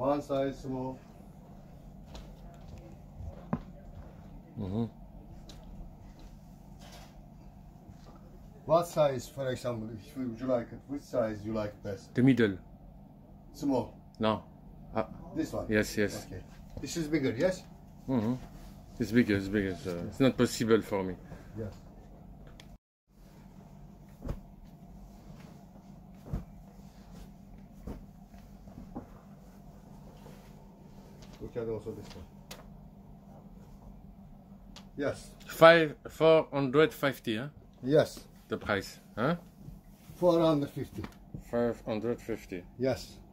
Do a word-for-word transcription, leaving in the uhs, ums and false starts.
One size small. Mm-hmm. What size, for example, if you, would you like it? Which size you like best? The middle. Small. No. Uh, This one. yes, yes. Okay. This is bigger, yes? Mm-hmm. It's bigger, it's bigger. So it's not possible for me. Yes. Look at also this one. Yes. Five, four hundred fifty, huh? Yes. The price, huh? four hundred fifty. Five hundred fifty. Yes.